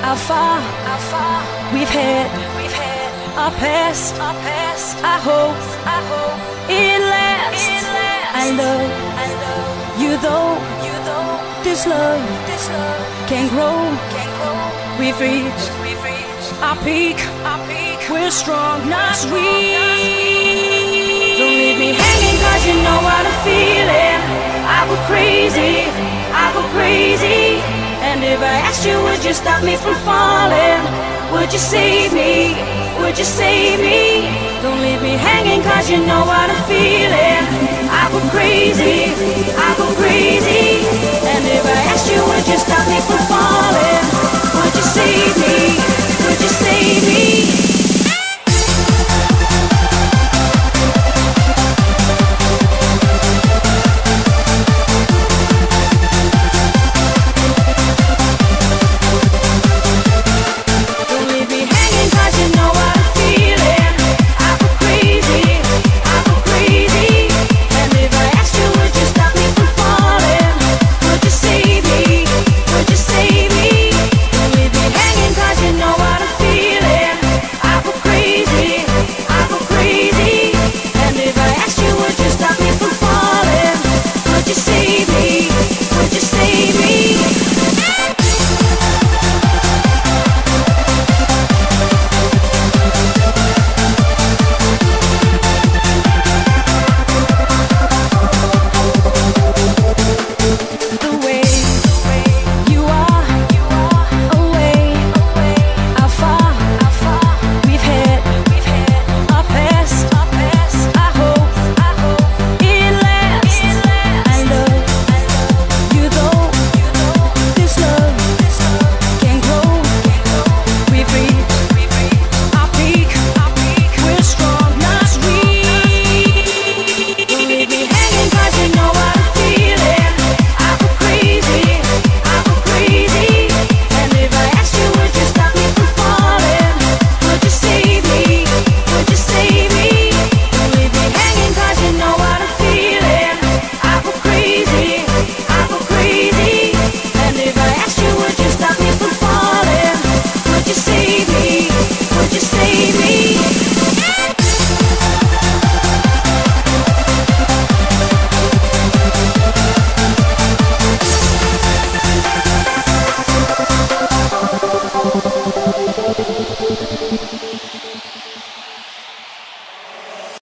how far we've had our past. I hope it lasts. I love you though. This love can grow. We've reached our peak. We're strong, not weak. Don't leave me hanging, 'cause you know what I'm feeling. I go crazy. And if I asked you, would you stop me from falling? Would you save me? Would you save me? Don't leave me hanging, 'cause you know what I'm feeling. I go crazy. And if I asked you, would you stop me from falling? Would you save me? Would you save me?